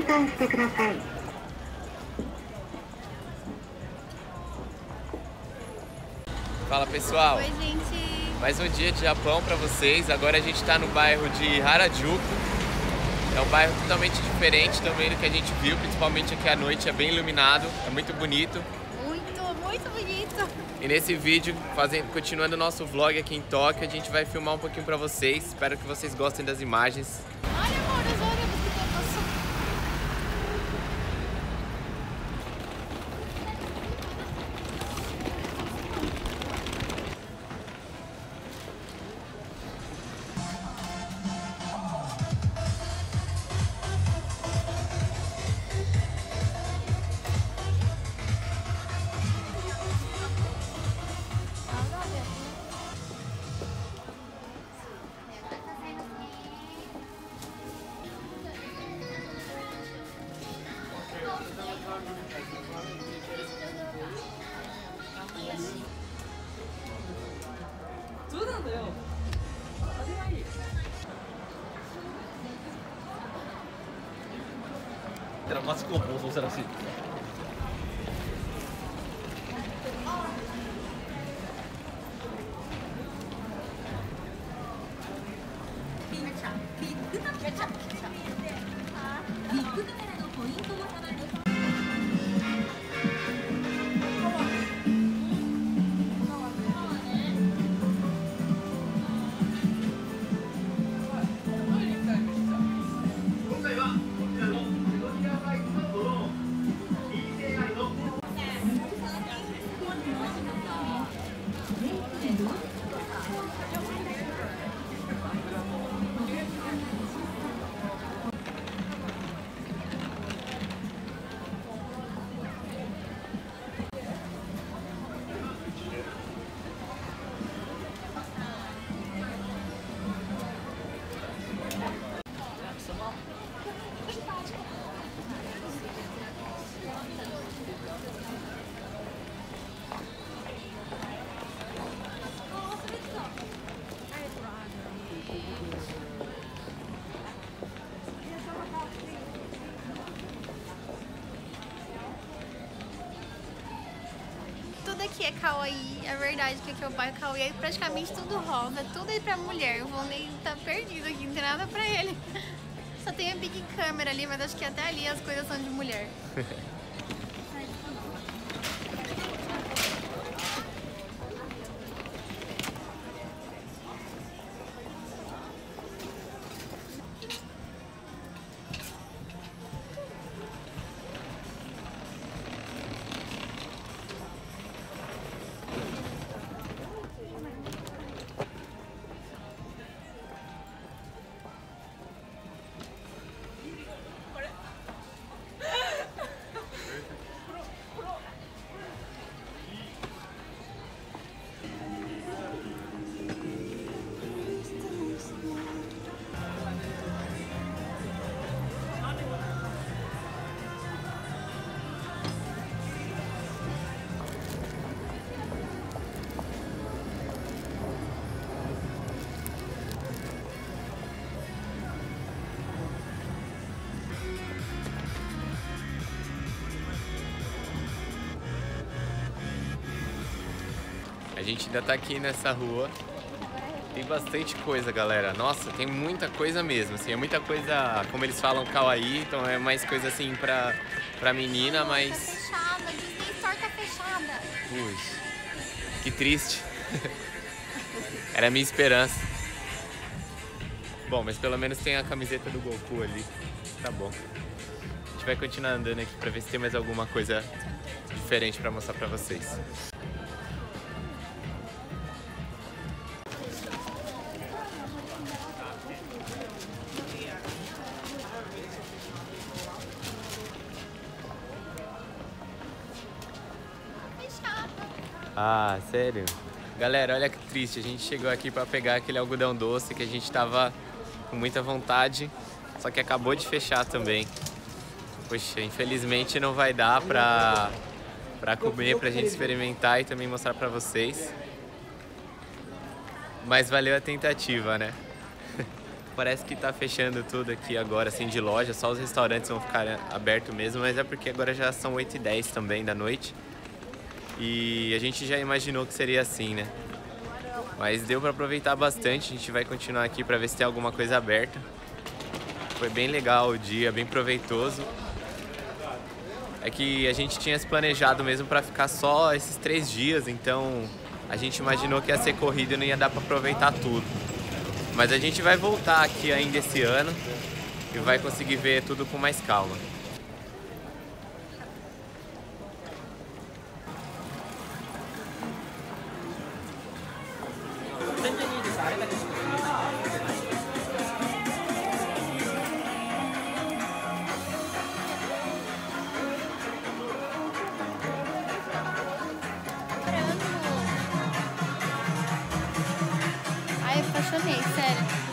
換してください。 Fala pessoal, Oi, gente. mais um dia de Japão pra vocês. Agora a gente tá no bairro de Harajuku. É um bairro totalmente diferente também do que a gente viu, principalmente aqui à noite, é bem iluminado, é muito bonito. Muito bonito. E nesse vídeo, continuando o nosso vlog aqui em Tóquio, a gente vai filmar um pouquinho pra vocês. Espero que vocês gostem das imagens. Olha, amor, os ônibus que estão passando. Tudo aqui é kawaii, é verdade que aqui é o bairro kawaii, é praticamente tudo rosa, tudo aí pra mulher. O Volney tá perdido aqui, não tem nada pra ele. Só tem a big câmera ali, mas acho que até ali as coisas são de mulher. A gente ainda tá aqui nessa rua. Tem bastante coisa, galera. Nossa, tem muita coisa mesmo, assim, é muita coisa, como eles falam, kawaii, então é mais coisa assim pra menina, mas... Tá fechada, a Disney Store tá fechada. Puxa, que triste. Era a minha esperança. Bom, mas pelo menos tem a camiseta do Goku ali. Tá bom. A gente vai continuar andando aqui pra ver se tem mais alguma coisa diferente pra mostrar pra vocês. Ah, sério? Galera, olha que triste, a gente chegou aqui pra pegar aquele algodão doce que a gente tava com muita vontade, só que acabou de fechar também. Poxa, infelizmente não vai dar pra comer, pra gente experimentar e também mostrar pra vocês. Mas valeu a tentativa, né? Parece que tá fechando tudo aqui agora, assim, de loja. Só os restaurantes vão ficar abertos mesmo, mas é porque agora já são 8h10 também da noite. E a gente já imaginou que seria assim, né? Mas deu pra aproveitar bastante. A gente vai continuar aqui pra ver se tem alguma coisa aberta. Foi bem legal o dia, bem proveitoso. É que a gente tinha se planejado mesmo pra ficar só esses 3 dias, então a gente imaginou que ia ser corrido e não ia dar pra aproveitar tudo. Mas a gente vai voltar aqui ainda esse ano e vai conseguir ver tudo com mais calma. Ai, eu apaixonei, sério.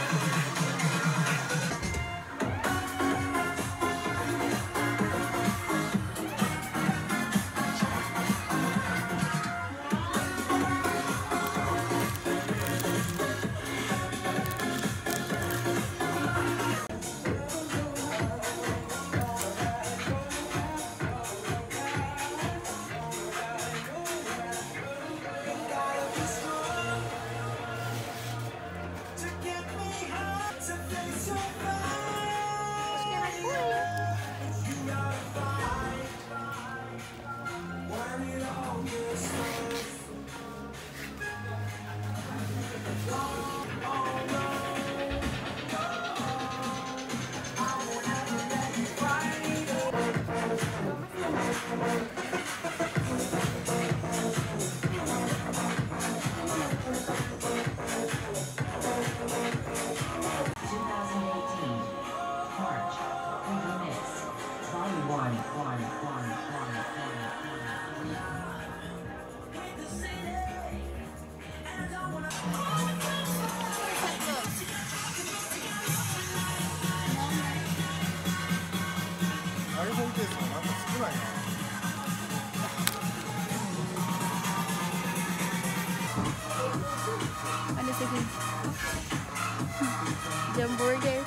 Olha esse aqui. De hambúrguer.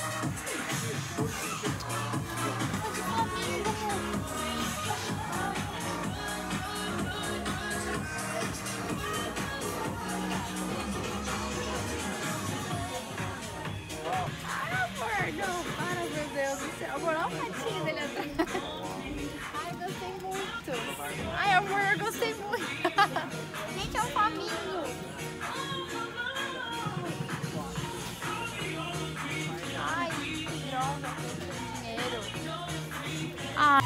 Ai, amor, não, para, meu Deus do céu. Amor, olha o patinho dele atrás. Ai, gostei muito. Ai, amor, eu gostei muito. Gente, é um faminho. Ai, que droga, eu dinheiro. Ah.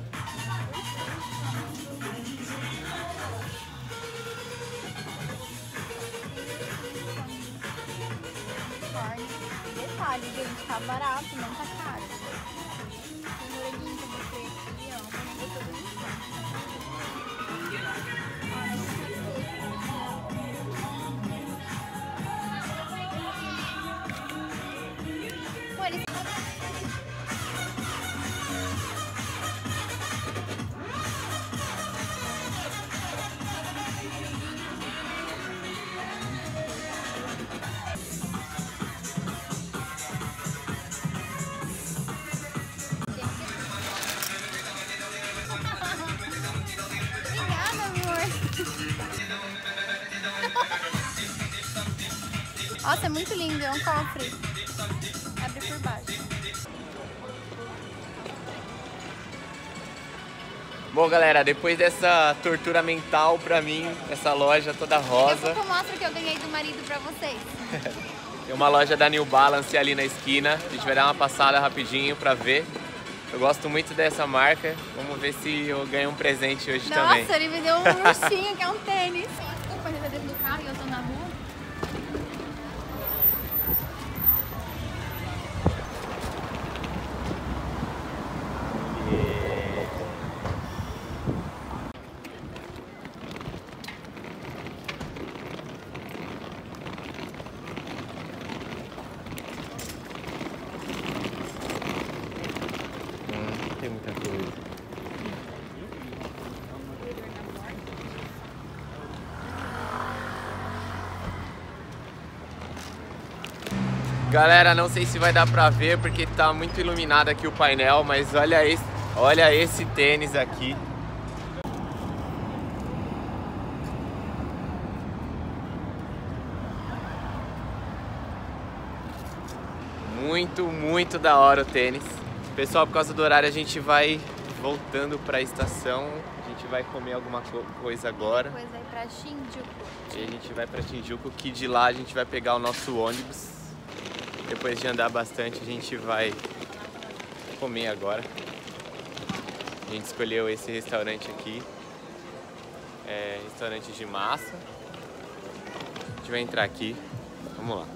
Detalhe, gente, tá barato, não tá caro. Tem moranguinho que eu mostrei aqui, ó. Morango todo Nossa, é muito lindo, é um cofre. Abre por baixo. Bom, galera, depois dessa tortura mental pra mim, essa loja toda rosa. Daqui a pouco eu mostro que eu ganhei do marido pra vocês. Tem uma loja da New Balance ali na esquina. A gente vai dar uma passada rapidinho pra ver. Eu gosto muito dessa marca. Vamos ver se eu ganho um presente hoje também. Nossa, ele me deu um ursinho que é um tênis. Desculpa, ele tá dentro do carro e eu tô na rua. Tem muita coisa. Galera, não sei se vai dar pra ver porque tá muito iluminado aqui o painel, mas olha esse tênis aqui. Muito da hora o tênis. Pessoal, por causa do horário a gente vai voltando pra estação. A gente vai comer alguma coisa agora. Depois vai pra Shinjuku. E a gente vai pra Shinjuku, que de lá a gente vai pegar o nosso ônibus. Depois de andar bastante a gente vai comer agora. A gente escolheu esse restaurante aqui. É restaurante de massa. A gente vai entrar aqui. Vamos lá.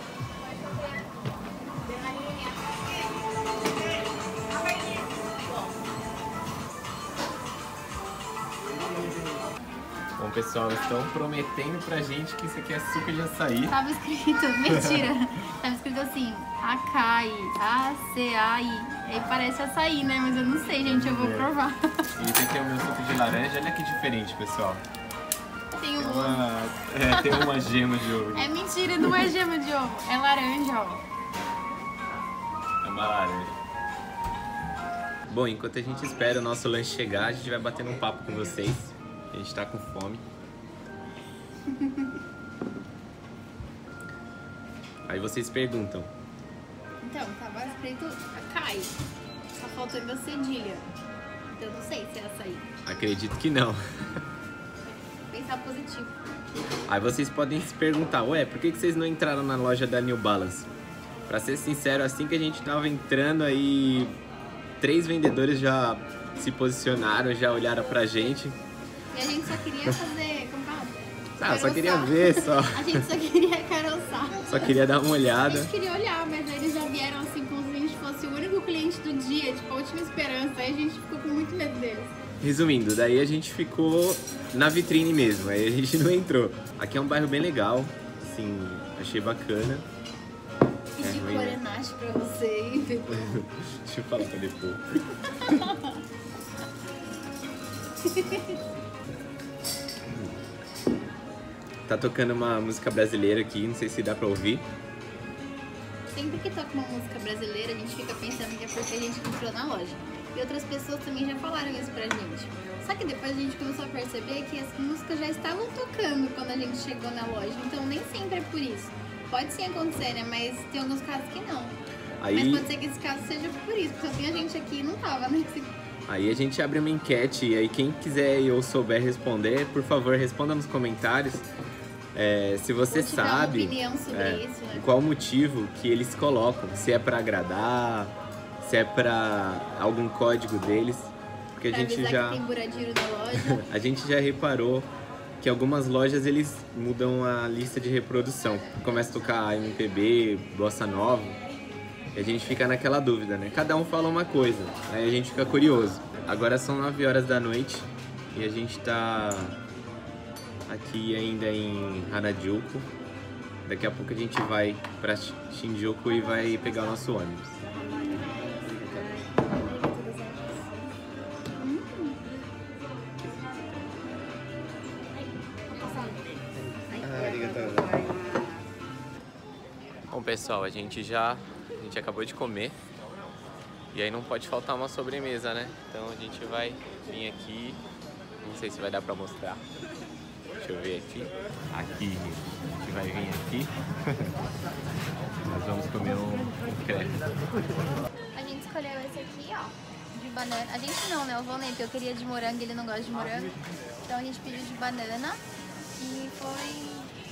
Bom, pessoal, estão prometendo pra gente que isso aqui é suco de açaí. Tava escrito, mentira, tava escrito assim, Acai, A-C-A-I. Aí parece açaí, né? Mas eu não sei, gente, eu vou provar. E esse aqui é o meu suco de laranja, olha que diferente, pessoal. Tem tem uma gema de ovo. É mentira, não é gema de ovo, é laranja, ó. É uma laranja. Bom, enquanto a gente espera o nosso lanche chegar, a gente vai batendo um papo com vocês. A gente tá com fome. Aí vocês perguntam. Então, tava escrito Acai. Tá faltando a cedilha. Então eu não sei se é açaí. Acredito que não. Pensar positivo. Aí vocês podem se perguntar, ué, por que vocês não entraram na loja da New Balance? Pra ser sincero, assim que a gente tava entrando aí, 3 vendedores já se posicionaram, já olharam pra gente. E a gente só queria fazer, como fala? Ah, só queria ver, só. A gente só queria caroçar. Só queria dar uma A olhada. gente queria olhar, mas aí eles já vieram assim como se a gente fosse o único cliente do dia, tipo, a última esperança. Aí a gente ficou com muito medo deles. Resumindo, daí a gente ficou na vitrine mesmo, aí a gente não entrou. Aqui é um bairro bem legal, assim, achei bacana. Pedi corenache pra você, hein, Pepe? Deixa eu falar pra depois. Tá tocando uma música brasileira aqui, não sei se dá pra ouvir. Sempre que toca uma música brasileira, a gente fica pensando que é porque a gente entrou na loja. E outras pessoas também já falaram isso pra gente. Só que depois a gente começou a perceber que as músicas já estavam tocando quando a gente chegou na loja. Então nem sempre é por isso. Pode sim acontecer, né? Mas tem alguns casos que não. Aí... Mas pode ser que esse caso seja por isso, porque só tem a gente aqui e não tava, né? Aí a gente abre uma enquete e aí quem quiser ou souber responder, por favor, responda nos comentários. Se você sabe opinião sobre isso, né? qual o motivo que eles colocam, se é pra agradar, se é pra algum código deles, porque pra a gente avisar já que tem buradeiro na loja. a gente já reparou que algumas lojas eles mudam a lista de reprodução, começa a tocar MPB, bossa nova, e a gente fica naquela dúvida, né? Cada um fala uma coisa, aí a gente fica curioso. Agora são 9 horas da noite e a gente tá aqui ainda em Harajuku. Daqui a pouco a gente vai pra Shinjuku e vai pegar o nosso ônibus. Bom, pessoal, a gente acabou de comer e aí não pode faltar uma sobremesa, né? Então a gente vai vir aqui, não sei se vai dar pra mostrar. Deixa eu ver aqui. Aqui, a gente vai vir aqui. Nós vamos comer um crepe. A gente escolheu esse aqui, ó, de banana. A gente não, né? O Volney, porque eu queria de morango, ele não gosta de morango. Então a gente pediu de banana e foi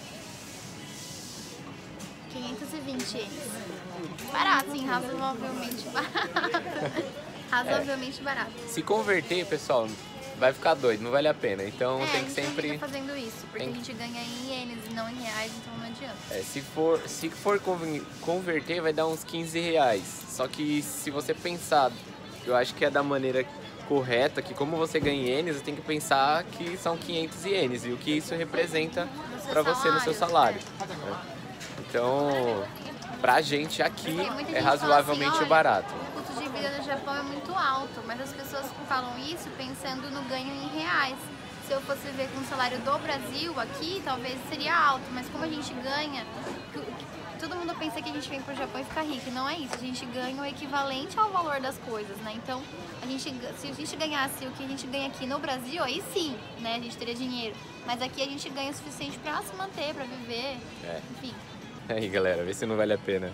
520 ienes. Barato, sim, razoavelmente barato. Razoavelmente barato. Se converter, pessoal, vai ficar doido, não vale a pena. Então tem que sempre... A gente fica fazendo isso, porque a gente ganha em ienes e não em reais, então não adianta. Se for converter, vai dar uns 15 reais. Só que se você pensar, eu acho que é da maneira correta, que como você ganha em ienes, você tem que pensar que são 500 ienes e o que isso representa para você no seu salário. Então, pra gente aqui é razoavelmente assim, barato. O custo de vida no Japão é muito alto, mas as pessoas falam isso pensando no ganho em reais. Se eu fosse ver com o salário do Brasil aqui, talvez seria alto, mas como a gente ganha, todo mundo pensa que a gente vem pro Japão e fica rico, e não é isso. A gente ganha o equivalente ao valor das coisas, né? Então, se a gente ganhasse o que a gente ganha aqui no Brasil, aí sim, né? A gente teria dinheiro. Mas aqui a gente ganha o suficiente pra se manter, pra viver, enfim. Aí, galera, vê se não vale a pena.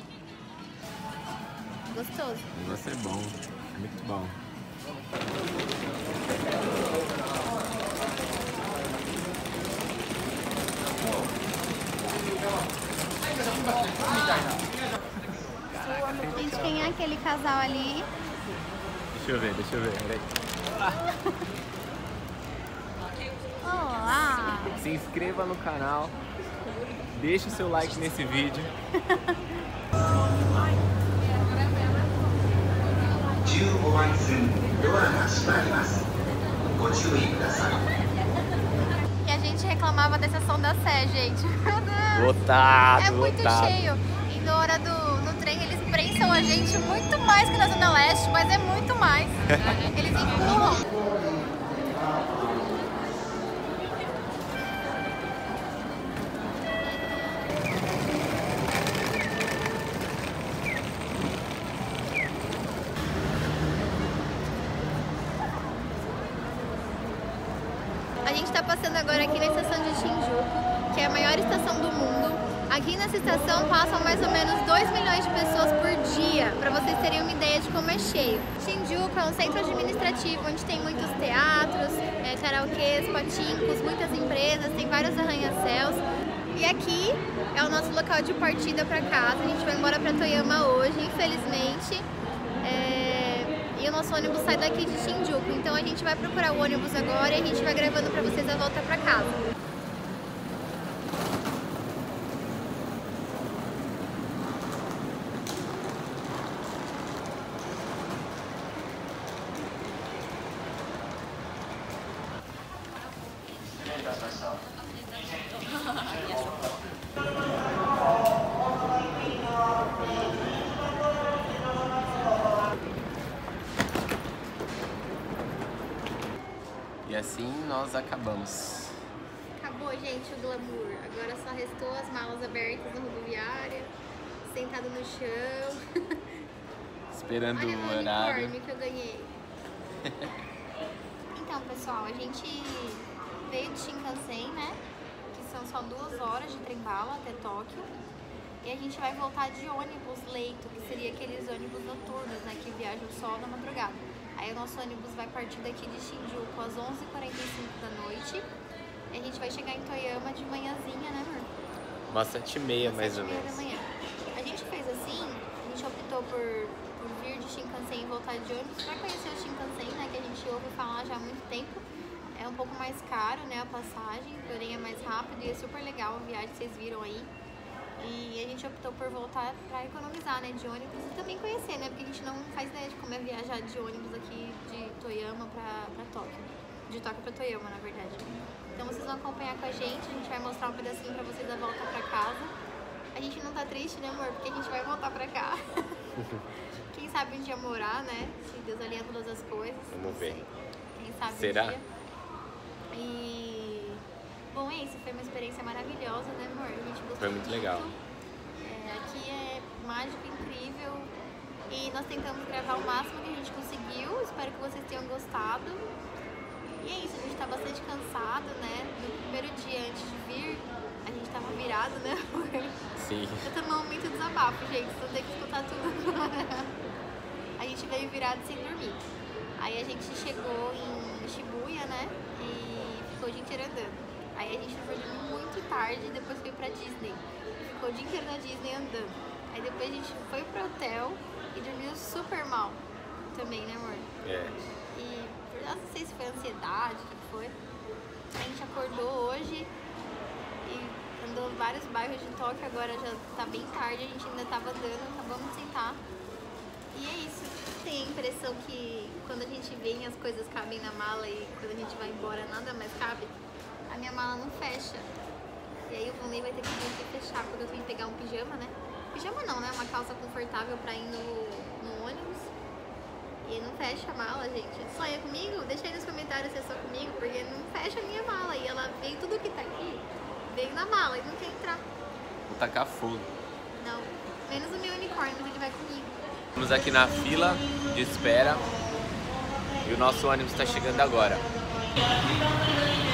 Gostoso. O negócio é bom, é muito bom. Gente, quem é aquele casal ali? Deixa eu ver, peraí. Olá! Se inscreva no canal, deixe o seu like nesse vídeo. E a gente reclamava da estação da Sé, gente. Meu Deus! Lotado, É muito lotado. cheio. E na hora no trem eles prensam a gente muito mais que na Zona Leste, mas é muito mais. Eles empurram. A gente está passando agora aqui na estação de Shinjuku, que é a maior estação do mundo. Aqui nessa estação passam mais ou menos 2 milhões de pessoas por dia, para vocês terem uma ideia de como é cheio. Shinjuku é um centro administrativo onde tem muitos teatros, karaokês, patincos, muitas empresas, tem vários arranha-céus. E aqui é o nosso local de partida para casa. A gente vai embora para Toyama hoje, infelizmente. E o nosso ônibus sai daqui de Shinjuku, então a gente vai procurar o ônibus agora e a gente vai gravando pra vocês a volta pra casa. E assim nós acabamos. Acabou, gente, o glamour. Agora só restou as malas abertas na rodoviária, sentado no chão. Esperando Olha o meu horário. unicórnio que eu ganhei. Então, pessoal, a gente veio de Shinkansen, né? Que são só 2 horas de trem-bala até Tóquio. E a gente vai voltar de ônibus leito, que seria aqueles ônibus noturnos, né? Que viajam só na madrugada. Aí o nosso ônibus vai partir daqui de Shinjuku às 11h45 da noite. E a gente vai chegar em Toyama de manhãzinha, né, amor? Umas 7h30 mais ou 7h30 da menos. manhã. A gente fez assim, a gente optou por vir de Shinkansen e voltar de ônibus pra conhecer o Shinkansen, né, que a gente ouve falar já há muito tempo. É um pouco mais caro, né, a passagem, porém é mais rápido e é super legal a viagem, vocês viram aí. E a gente optou por voltar pra economizar, né, de ônibus e também conhecer, né, porque a gente não faz ideia de como é viajar de ônibus aqui de Toyama pra Tóquio. De Tóquio pra Toyama, na verdade. Então vocês vão acompanhar com a gente vai mostrar um pedacinho pra vocês da volta pra casa. A gente não tá triste, né, amor? Porque a gente vai voltar pra cá. Quem sabe um dia morar, né? Se Deus alinha todas as coisas. Vamos ver. Quem sabe Será? um dia. E... Bom, é isso. Foi uma experiência maravilhosa, né, amor? A gente gostou Foi muito legal. Aqui é mágico, incrível. E nós tentamos gravar o máximo que a gente conseguiu. Espero que vocês tenham gostado. E é isso, a gente tá bastante cansado, né? No primeiro dia antes de vir, a gente tava virado, né? Sim. Eu tô num momento de desabafo, gente, vocês vão ter que escutar tudo agora. A gente veio virado sem dormir. Aí a gente chegou em Shibuya, né? E ficou o dia inteiro andando. Aí a gente foi dormir muito tarde e depois foi pra Disney. Ficou o dia inteiro na Disney andando. Aí depois a gente foi pro hotel e dormiu super mal também, né, amor? E eu não sei se foi ansiedade, o que foi. A gente acordou hoje e andou em vários bairros de Tóquio, agora já tá bem tarde, a gente ainda tava andando, acabamos de sentar. E é isso. Tem a impressão que quando a gente vem as coisas cabem na mala e quando a gente vai embora nada mais cabe. A minha mala não fecha. E aí o Vonei vai ter que vir aqui fechar quando eu vim pegar um pijama, né? Pijama não, né? Uma calça confortável pra ir no ônibus. E não fecha a mala, gente. Sonha comigo? Deixa aí nos comentários se é só comigo, porque não fecha a minha mala. E ela veio, tudo que tá aqui, veio na mala e não quer entrar. Vou tacar fogo. Não, menos o meu unicórnio, mas ele vai comigo. Estamos aqui na fila de espera e o nosso ônibus está chegando agora.